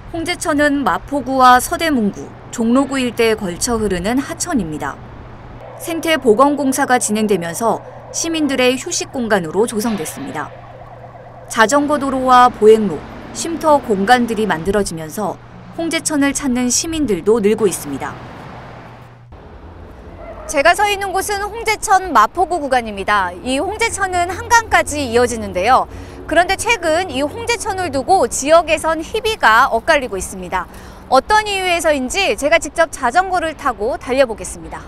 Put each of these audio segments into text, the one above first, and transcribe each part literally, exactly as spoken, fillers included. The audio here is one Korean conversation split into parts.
홍제천은 마포구와 서대문구, 종로구 일대에 걸쳐 흐르는 하천입니다. 생태보건공사가 진행되면서 시민들의 휴식 공간으로 조성됐습니다. 자전거 도로와 보행로, 쉼터 공간들이 만들어지면서 홍제천을 찾는 시민들도 늘고 있습니다. 제가 서 있는 곳은 홍제천 마포구 구간입니다. 이 홍제천은 한강까지 이어지는데요. 그런데 최근 이 홍제천을 두고 지역에선 희비가 엇갈리고 있습니다. 어떤 이유에서인지 제가 직접 자전거를 타고 달려보겠습니다.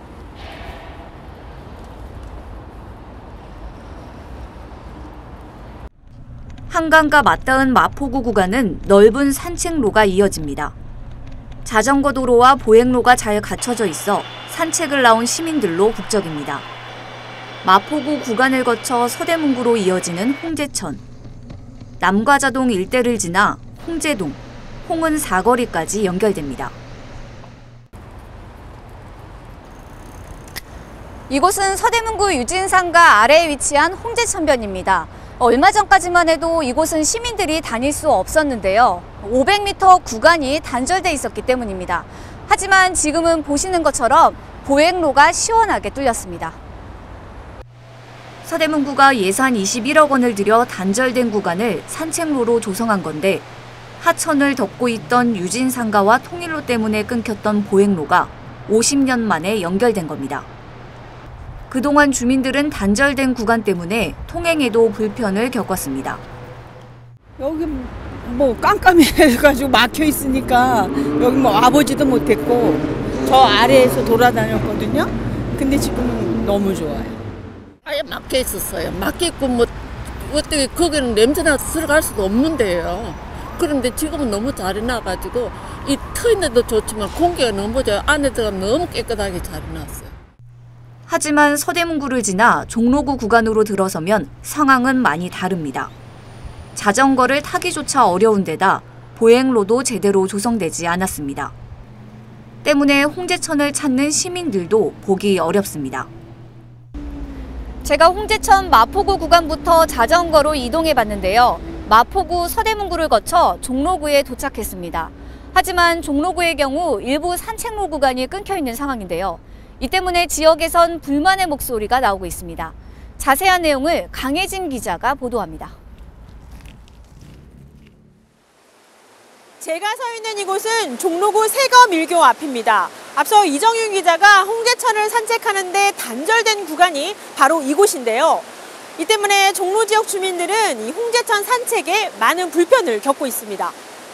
한강과 맞닿은 마포구 구간은 넓은 산책로가 이어집니다. 자전거 도로와 보행로가 잘 갖춰져 있어 산책을 나온 시민들로 북적입니다. 마포구 구간을 거쳐 서대문구로 이어지는 홍제천. 남과자동 일대를 지나 홍제동, 홍은 사거리까지 연결됩니다. 이곳은 서대문구 유진산가 아래에 위치한 홍제천변입니다. 얼마 전까지만 해도 이곳은 시민들이 다닐 수 없었는데요. 오백 미터 구간이 단절돼 있었기 때문입니다. 하지만 지금은 보시는 것처럼 보행로가 시원하게 뚫렸습니다. 서대문구가 예산 이십일억 원을 들여 단절된 구간을 산책로로 조성한 건데 하천을 덮고 있던 유진상가와 통일로 때문에 끊겼던 보행로가 오십 년 만에 연결된 겁니다. 그동안 주민들은 단절된 구간 때문에 통행에도 불편을 겪었습니다. 여기 뭐 깜깜해가지고 막혀 있으니까 여기 뭐 와보지도 못했고 저 아래에서 돌아다녔거든요. 근데 지금은 너무 좋아요. 아예 막혀 있었어요. 막혀 있고 뭐 어떻게 거기는 냄새나서 들어갈 수도 없는데요. 그런데 지금은 너무 잘 해놔가지고 이 터인데도 좋지만 공기가 너무 좋아요. 안에 들어가면 너무 깨끗하게 잘 해놨어요. 하지만 서대문구를 지나 종로구 구간으로 들어서면 상황은 많이 다릅니다. 자전거를 타기조차 어려운 데다 보행로도 제대로 조성되지 않았습니다. 때문에 홍제천을 찾는 시민들도 보기 어렵습니다. 제가 홍제천 마포구 구간부터 자전거로 이동해 봤는데요. 마포구 서대문구를 거쳐 종로구에 도착했습니다. 하지만 종로구의 경우 일부 산책로 구간이 끊겨 있는 상황인데요. 이 때문에 지역에선 불만의 목소리가 나오고 있습니다. 자세한 내용을 강혜진 기자가 보도합니다. 제가 서 있는 이곳은 종로구 세거밀교 앞입니다. 앞서 이정윤 기자가 홍제천을 산책하는데 단절된 구간이 바로 이곳인데요. 이 때문에 종로 지역 주민들은 이 홍제천 산책에 많은 불편을 겪고 있습니다.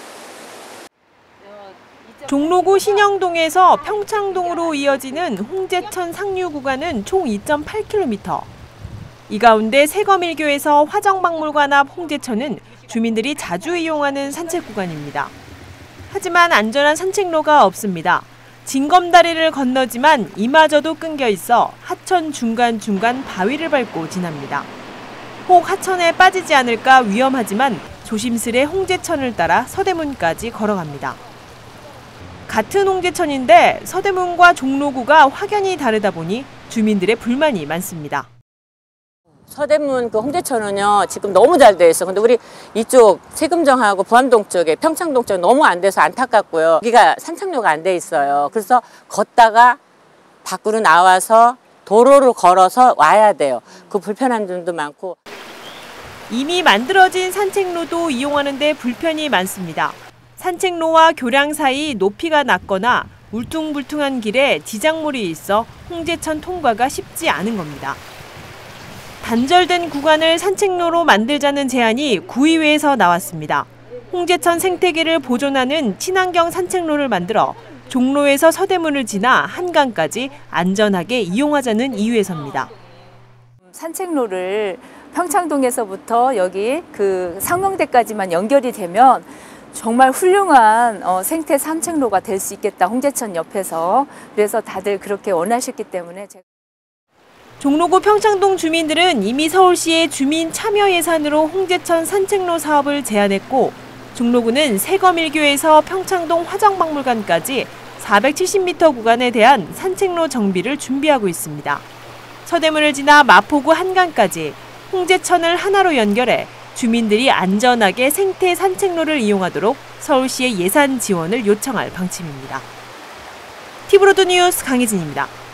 종로구 신영동에서 평창동으로 이어지는 홍제천 상류 구간은 총 이 점 팔 킬로미터. 이 가운데 세거밀교에서 화정박물관 앞 홍제천은 주민들이 자주 이용하는 산책 구간입니다. 하지만 안전한 산책로가 없습니다. 징검다리를 건너지만 이마저도 끊겨 있어 하천 중간중간 바위를 밟고 지납니다. 혹 하천에 빠지지 않을까 위험하지만 조심스레 홍제천을 따라 서대문까지 걸어갑니다. 같은 홍제천인데 서대문과 종로구가 확연히 다르다 보니 주민들의 불만이 많습니다. 서대문 그 홍제천은요 지금 너무 잘 돼 있어. 근데 우리 이쪽 세금정하고 부암동 쪽에 평창동 쪽에 너무 안 돼서 안타깝고요. 여기가 산책로가 안 돼 있어요. 그래서 걷다가 밖으로 나와서 도로로 걸어서 와야 돼요. 그 불편한 점도 많고. 이미 만들어진 산책로도 이용하는 데 불편이 많습니다. 산책로와 교량 사이 높이가 낮거나 울퉁불퉁한 길에 지장물이 있어 홍제천 통과가 쉽지 않은 겁니다. 단절된 구간을 산책로로 만들자는 제안이 구의회에서 나왔습니다. 홍제천 생태계를 보존하는 친환경 산책로를 만들어 종로에서 서대문을 지나 한강까지 안전하게 이용하자는 이유에서입니다. 산책로를 평창동에서부터 여기 그 상명대까지만 연결이 되면 정말 훌륭한 어, 생태 산책로가 될 수 있겠다. 홍제천 옆에서. 그래서 다들 그렇게 원하셨기 때문에 제가 종로구 평창동 주민들은 이미 서울시의 주민 참여 예산으로 홍제천 산책로 사업을 제안했고 종로구는 세거밀교에서 평창동 화정박물관까지 사백칠십 미터 구간에 대한 산책로 정비를 준비하고 있습니다. 서대문을 지나 마포구 한강까지 홍제천을 하나로 연결해 주민들이 안전하게 생태 산책로를 이용하도록 서울시의 예산 지원을 요청할 방침입니다. 티브로드 뉴스 강혜진입니다.